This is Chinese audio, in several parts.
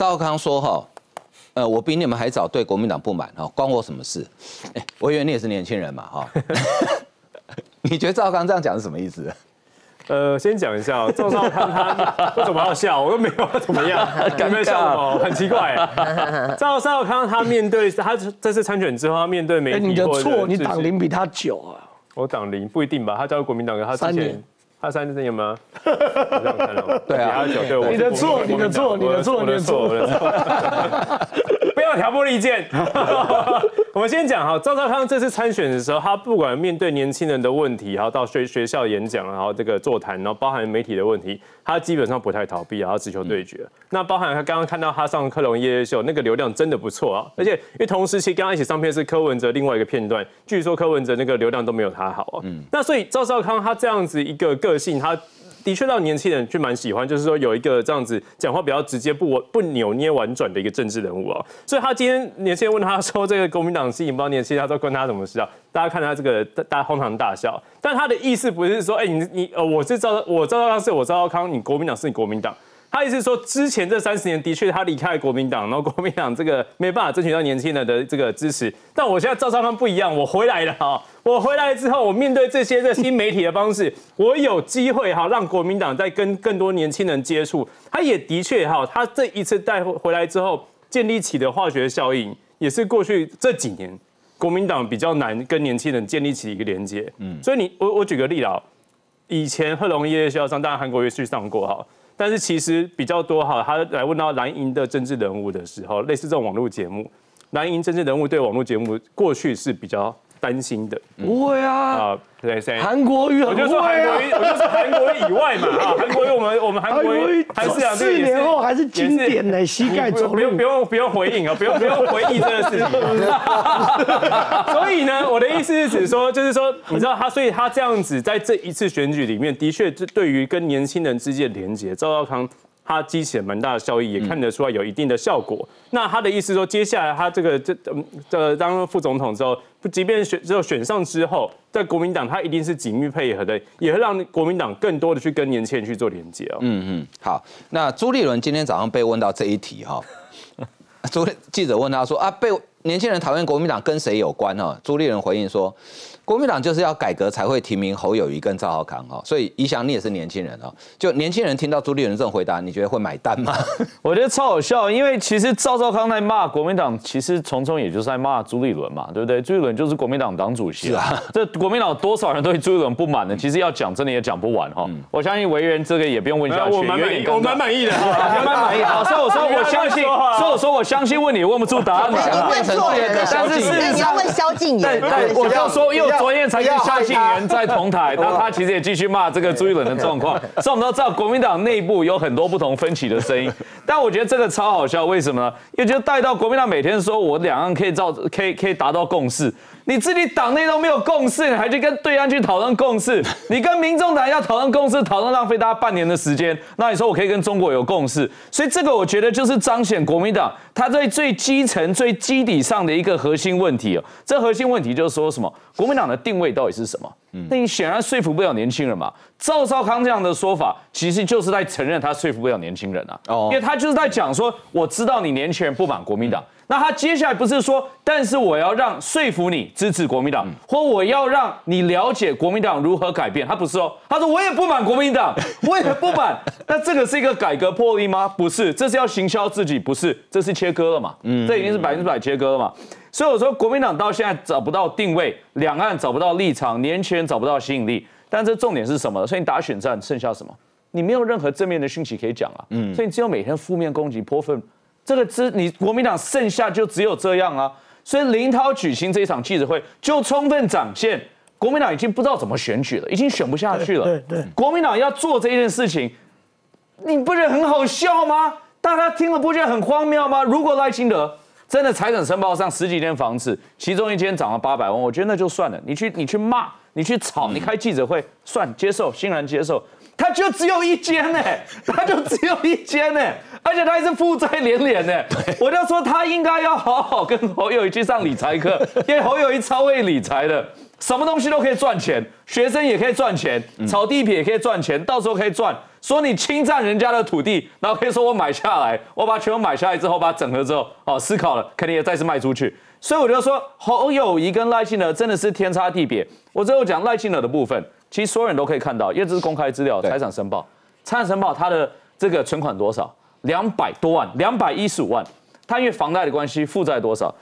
赵少康说哈，我比你们还早对国民党不满哈，关我什么事？我以为你也是年轻人嘛哈。你觉得赵少康这样讲是什么意思？ 先讲一下赵少康他为什么要笑？我又没有怎么样，有没有笑哦？很奇怪。赵少康他面对他这次参选之后，他面对媒体， 你的错，你党龄比他久啊。 我党龄不一定吧？他加入国民党，他之前他3年有吗？我这样看到。 对啊， 你的错，你的错，你的错，你的错。 不要挑拨离间。我们先讲哈，赵少康这次参选的时候，他不管面对年轻人的问题，然后到学校演讲，然后这个座谈，然后包含媒体的问题，他基本上不太逃避，然后直球对决。那包含他刚刚看到他上科隆夜夜秀，那个流量真的不错啊，而且因为同时期刚刚一起上片是柯文哲另外一个片段，据说柯文哲那个流量都没有他好啊。那所以赵少康他这样子一个个性，他的确让年轻人去蛮喜欢，就是说有一个这样子讲话比较直接、不扭捏婉转的一个政治人物啊。所以他今天年轻人问他说这个国民党吸引不到年轻人，他说关他什么事啊？大家看他这个大家哄堂大笑，但他的意思不是说，我赵少康是我赵少康，你国民党是你国民党。他意思是说，之前这30年的确他离开了国民党，然后国民党这个没办法争取到年轻人的这个支持。但我现在赵少康不一样，我回来了哈，我回来之后，我面对这些新媒体的方式，我有机会哈让国民党在跟更多年轻人接触。他也的确哈，他这一次带回来之后，建立起的化学效应，也是过去这几年国民党比较难跟年轻人建立起一个连接。所以我举个例啊，以前贺龙夜夜秀上，当然韩国瑜去上过哈。但是其实比较多哈，他来问到蓝营的政治人物的时候，类似这种网络节目，蓝营政治人物对网络节目过去是比较担心的。 不会啊， 对，谁？ 韩国瑜很会啊。 我就说韩国瑜以外嘛，哈，韩国瑜我们韩国瑜还是 4年后还是经典呢，膝盖走路。 不用回应啊，不用回忆这个事情。所以呢，我的意思是指说，就是说，你知道他，所以他这样子在这一次选举里面，的确对于跟年轻人之间的连结，赵少康他激起了蛮大的效益，也看得出来有一定的效果。那他的意思说，接下来他当副总统之后，即便选上之后，在国民党他一定是紧密配合的，也会让国民党更多的去跟年轻人去做连接哦。 好，那朱立伦今天早上被问到这一题哈，记者问他说被年轻人讨厌国民党跟谁有关哈？朱立伦回应说，国民党就是要改革才会提名侯友宜跟赵少康哈，所以宜翔你也是年轻人哦，就年轻人听到朱立伦这种回答，你觉得会买单吗？ 我觉得超好笑，因为其实赵少康在骂国民党，其实从也就是在骂朱立伦嘛，对不对？朱立伦就是国民党党主席，是啊，这国民党多少人对朱立伦不满呢？其实要讲真的也讲不完哈。我相信维园这个也不用问下去， 我蛮满意的， 蛮满意。好，所以我说我相信问你问不出答案嘛。 但是你要问萧敬言， 但我就说，因为我昨天才跟萧敬言在同台，那他其实也继续骂这个朱立伦的状况，所以我们都知道国民党内部有很多不同分歧的声音。但我觉得这个超好笑，为什么呢？也就带到国民党每天说我两岸可以达到共识。你自己党内都没有共识，你还去跟对岸去讨论共识？你跟民众党要讨论共识，讨论浪费大家半年的时间。那你说我可以跟中国有共识？所以这个我觉得就是彰显国民党他在最基层、最基底上的一个核心问题哦。这核心问题就是说什么？国民党的定位到底是什么？那你显然说服不了年轻人嘛。赵少康这样的说法，其实就是在承认他说服不了年轻人啊。因为他就是在讲说，我知道你年轻人不满国民党。那他接下来不是说，但是我要说服你支持国民党，或我要让你了解国民党如何改变。他不是哦，他说我也不满国民党，我也不满。那这个是一个改革魄力吗？不是，这是要行销自己，不是，这是切割了嘛？这已经是100%切割了嘛？所以我说，国民党到现在找不到定位，两岸找不到立场，年轻人找不到吸引力。但这重点是什么？所以你打选战剩下什么？你没有任何正面的讯息可以讲啊。所以你只有每天负面攻击、泼粪。你国民党剩下就只有这样啊，所以林涛举行这一场记者会，就充分展现国民党已经不知道怎么选举了，已经选不下去了。对，国民党要做这件事情，你不觉得很好笑吗？大家听了不觉得很荒谬吗？如果赖清德真的财产申报上10几间房子，其中一间涨了800万，我觉得那就算了。你去骂，你去吵，你开记者会，算接受，欣然接受。他就只有一间呢，而且他还是负债连连呢。我就说他应该要好好跟侯友宜去上理财课，因为侯友宜超会理财的。 什么东西都可以赚钱，学生也可以赚钱，炒地皮也可以赚钱，到时候可以赚。说你侵占人家的土地，然后可以说我买下来，我把全部买下来之后，把它整合之后，思考了，肯定也再次卖出去。所以我就说侯友宜跟赖清德真的是天差地别。我最后讲赖清德的部分，其实所有人都可以看到，因为这是公开资料，财产申报，他的这个存款多少？200多万，215万。他因为房贷的关系，负债多少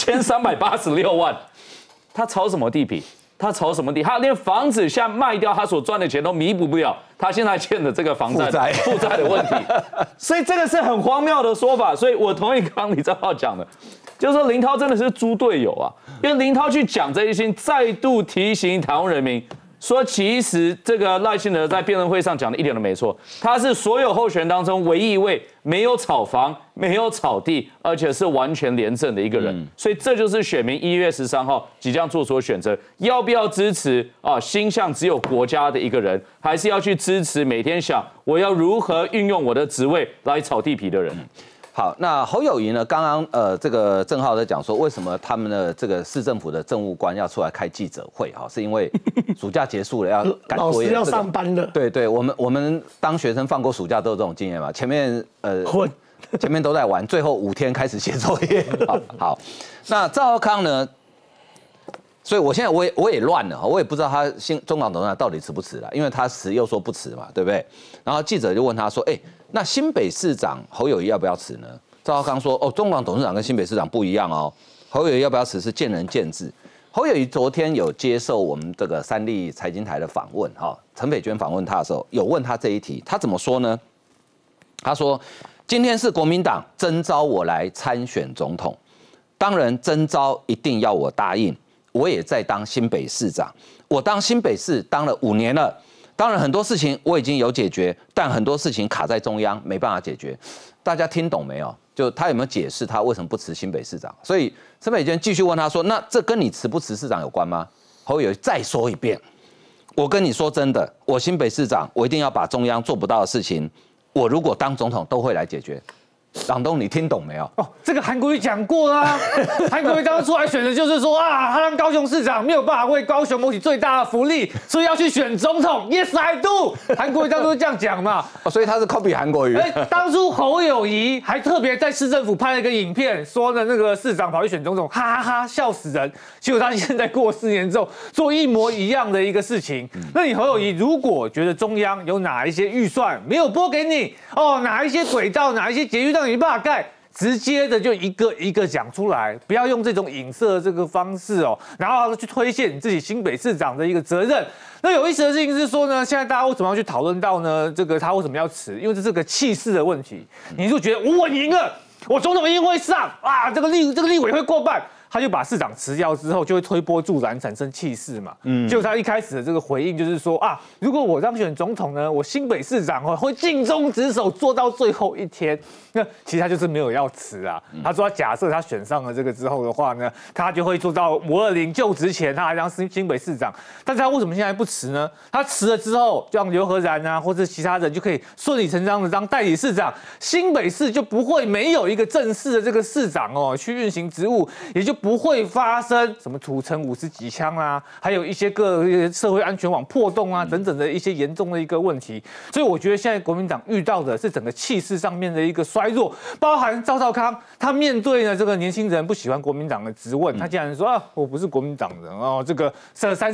？1386万。他炒什么地皮？他炒什么地？他连房子现在卖掉，他所赚的钱都弥补不了他现在欠的这个房贷负债的问题。所以这个是很荒谬的说法。所以我同意刚刚李正浩讲的，就是说林涛真的是猪队友啊，因为林涛去讲这一些，再度提醒台湾人民。说其实这个赖清德在辩论会上讲的一点都没错，他是所有候选人当中唯一一位没有炒房、没有炒地，而且是完全廉政的一个人。所以这就是选民1月13号即将做出的选择，要不要支持心向只有国家的一个人，还是要去支持每天想我要如何运用我的职位来炒地皮的人？ 好，那侯友宜呢？刚刚这个正浩在讲说，为什么他们的这个市政府的政务官要出来开记者会？哈，是因为暑假结束了，要赶作业， 老师要上班了。 对，我们当学生放过暑假都有这种经验嘛。前面都在玩，最后5天开始写作业。好，那赵少康呢？所以我现在我也乱了，我也不知道他中港董事长到底辞不辞了，因为他辞又说不辞嘛，对不对？然后记者就问他说，那新北市长侯友宜要不要辞呢？赵少康说，中港董事长跟新北市长不一样哦，侯友宜要不要辞是见仁见智。侯友宜昨天有接受我们这个三立财经台的访问，陈斐娟访问他的时候，有问他这一题，他怎么说呢？他说，今天是国民党征召我来参选总统，当然征召一定要我答应。我也在当新北市长，我当新北市当了5年了。当然很多事情我已经有解决，但很多事情卡在中央，没办法解决。大家听懂没有？就他有没有解释他为什么不辞新北市长？所以陈斐娟继续问他说：“那这跟你辞不辞市长有关吗？”侯友宜再说一遍：“我跟你说真的，我新北市长，我一定要把中央做不到的事情，我如果当总统都会来解决。”朗东，你听懂没有？ 这个韩国瑜讲过啦。韩国瑜当时出来选的就是说他让高雄市长没有办法为高雄谋取最大的福利，所以要去选总统。Yes, I do。韩国瑜当初这样讲嘛。 所以他是 copy 韩国瑜。 当初侯友宜还特别在市政府拍了一个影片，说的那个市长跑去选总统，哈哈哈，笑死人。结果他现在过4年之后，做一模一样的一个事情。那你侯友宜如果觉得中央有哪一些预算没有拨给你，哪一些轨道，哪一些捷运让你没办法盖，直接的就一个一个讲出来，不要用这种影射的这个方式然后去推卸你自己新北市长的一个责任。那有意思的事情是说呢，现在大家为什么要去讨论到呢？这个他为什么要辞？因为这是个气势的问题。你就觉得我赢了，我总统一定会上这个立委会过半。他就把市长辞掉之后，就会推波助澜，产生气势嘛。结果他一开始的这个回应就是说如果我当选总统呢，我新北市长会尽忠职守，做到最后一天。那其实他就是没有要辞啊。他说，假设他选上了这个之后的话呢，他就会做到520就职前，他还当新北市长。但是他为什么现在不辞呢？他辞了之后，就让刘和然或者其他人就可以顺理成章的当代理市长，新北市就不会没有一个正式的这个市长去运行职务，也就不会发生什么土城50几枪还有一些各社会安全网破洞等等的一些严重的一个问题。所以我觉得现在国民党遇到的是整个气势上面的一个衰弱，包含赵少康，他面对呢这个年轻人不喜欢国民党的质问，他竟然说我不是国民党人这个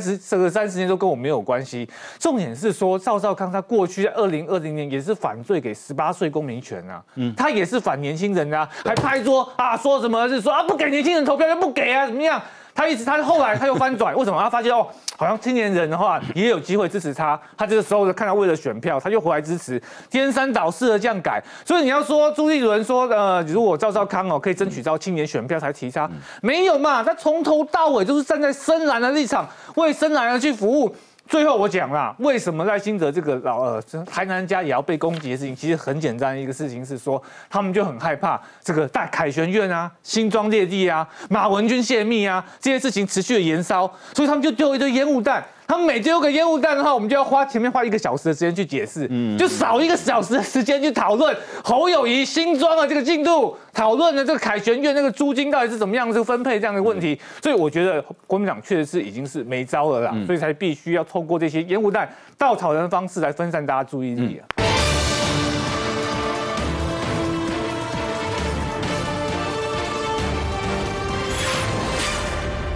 30年都跟我没有关系。重点是说赵少康他过去在2020年也是反对给18岁公民权他也是反年轻人还拍桌说什么是说不给年轻人投票就不给怎么样？他后来他又翻转，为什么？他发现好像青年人的话也有机会支持他。他这个时候看他为了选票，他就回来支持，颠三倒四的这样改。所以你要说朱立伦说如果赵少康可以争取到青年选票才提他，没有嘛？他从头到尾都是站在深蓝的立场，为深蓝人去服务。最后我讲啦，为什么赖清德这个台南家也要被攻击的事情，其实很简单的一个事情是说，他们就很害怕这个大凯旋院新庄烈地马文君泄密这些事情持续的延烧，所以他们就丢一堆烟雾弹。 他们每丢个烟雾弹的话，我们就要前面花1个小时的时间去解释，就少1个小时的时间去讨论侯友宜新庄的这个进度，讨论的这个凯旋院那个租金到底是怎么样这个分配这样的问题。所以我觉得国民党确实是已经是没招了啦，所以才必须要透过这些烟雾弹、稻草人的方式来分散大家注意力啊。